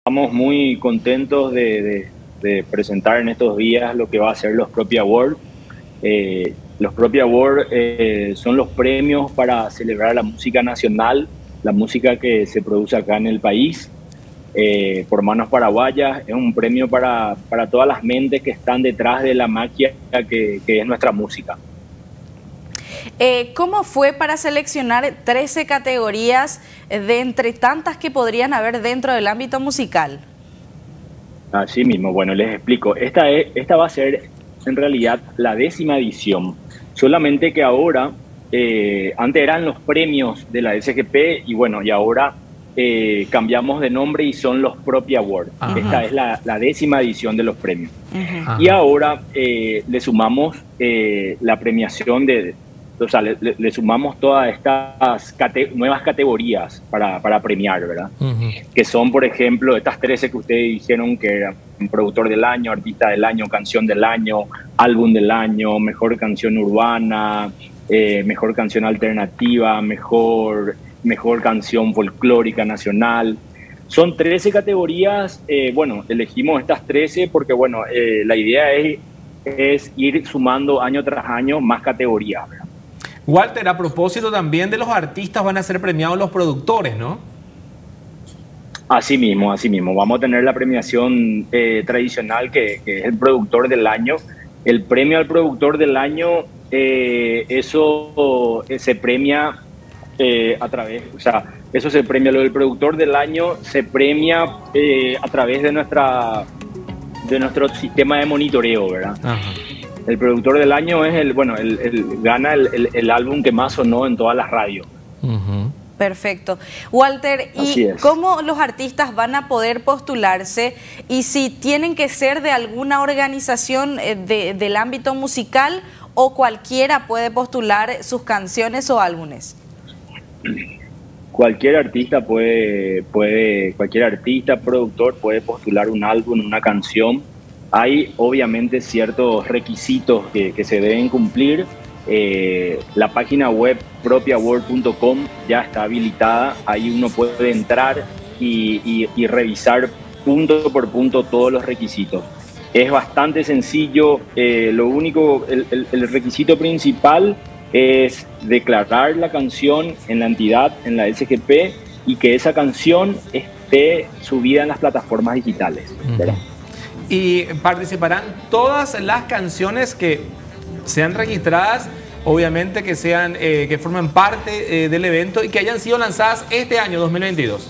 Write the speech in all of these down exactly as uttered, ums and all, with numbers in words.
estamos muy contentos de, de- de presentar en estos días lo que va a ser los Propia Award. Eh, los Propia Award eh, son los premios para celebrar la música nacional, la música que se produce acá en el país, eh, por manos paraguayas. Es un premio para, para todas las mentes que están detrás de la magia que, que es nuestra música. Eh, ¿Cómo fue para seleccionar trece categorías de entre tantas que podrían haber dentro del ámbito musical? Así mismo, bueno, les explico. Esta, es, esta va a ser en realidad la décima edición, solamente que ahora, eh, antes eran los premios de la S G P y bueno, y ahora eh, cambiamos de nombre y son los Propia Award. Ajá. Esta es la, la décima edición de los premios. Uh-huh. Y ahora eh, le sumamos eh, la premiación de, o sea, le, le sumamos todas estas cate nuevas categorías para, para premiar, ¿verdad? Uh-huh. Que son, por ejemplo, estas trece que ustedes dijeron que eran productor del año, artista del año, canción del año, álbum del año, mejor canción urbana, eh, mejor canción alternativa, mejor, mejor canción folclórica nacional. Son trece categorías. Eh, bueno, elegimos estas trece porque, bueno, eh, la idea es, es ir sumando año tras año más categorías, ¿verdad? Walter, a propósito también de los artistas, van a ser premiados los productores, ¿no? Así mismo, así mismo. Vamos a tener la premiación eh, tradicional que, que es el productor del año. El premio al productor del año, eh, eso eh, se premia eh, a través, o sea, eso se premia, lo del productor del año se premia eh, a través de nuestra de nuestro sistema de monitoreo, ¿verdad? Ajá. El productor del año es el, bueno, el, el, gana el, el, el álbum que más sonó en todas las radios. Uh-huh. Perfecto. Walter, Así ¿y es. cómo los artistas van a poder postularse? Y si tienen que ser de alguna organización eh, de, del ámbito musical o cualquiera puede postular sus canciones o álbumes. Cualquier artista puede, puede, cualquier artista, productor puede postular un álbum, una canción. Hay obviamente ciertos requisitos que, que se deben cumplir. Eh, la página web propia award punto com ya está habilitada. Ahí uno puede entrar y, y, y revisar punto por punto todos los requisitos. Es bastante sencillo. Eh, lo único, el, el, el requisito principal es declarar la canción en la entidad, en la S G P, y que esa canción esté subida en las plataformas digitales, ¿verdad? Y participarán todas las canciones que sean registradas, obviamente que sean eh, que formen parte eh, del evento y que hayan sido lanzadas este año dos mil veintidós.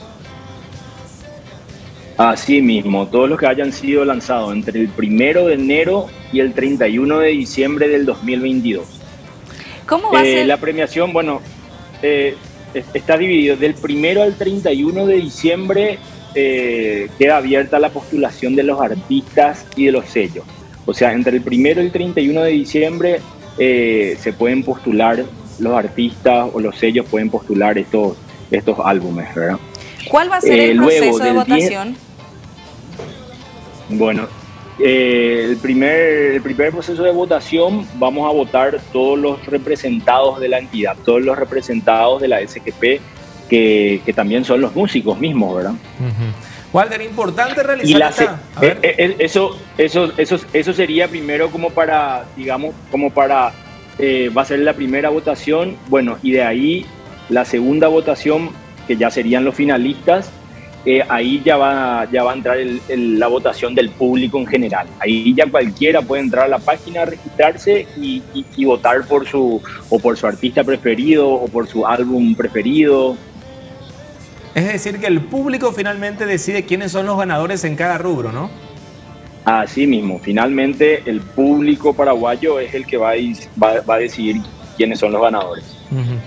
Así mismo, todos los que hayan sido lanzados entre el primero de enero y el treinta y uno de diciembre del dos mil veintidós. ¿Cómo va a Eh, ser? la premiación, bueno, eh, está dividido del primero al treinta y uno de diciembre. Eh, queda abierta la postulación de los artistas y de los sellos. O sea, entre el primero y el treinta y uno de diciembre eh, se pueden postular los artistas o los sellos pueden postular estos, estos álbumes, ¿verdad? ¿Cuál va a ser Eh, el luego, proceso de del votación? Bueno, eh, el, primer, el primer proceso de votación vamos a votar todos los representados de la entidad, todos los representados de la S G P, que, que también son los músicos mismos, ¿verdad? Uh-huh. Walter, importante realizar Y la, esta... A eh, ver. eh, eso, eso, eso, eso sería primero como para, digamos, como para, eh, va a ser la primera votación, bueno, y de ahí la segunda votación, que ya serían los finalistas. Eh, ahí ya va, ya va a entrar el, el, la votación del público en general. Ahí ya cualquiera puede entrar a la página, registrarse y, y, y votar por su, o por su artista preferido o por su álbum preferido. Es decir, que el público finalmente decide quiénes son los ganadores en cada rubro, ¿no? Así mismo, finalmente el público paraguayo es el que va a, va, va a decidir quiénes son los ganadores. Uh-huh.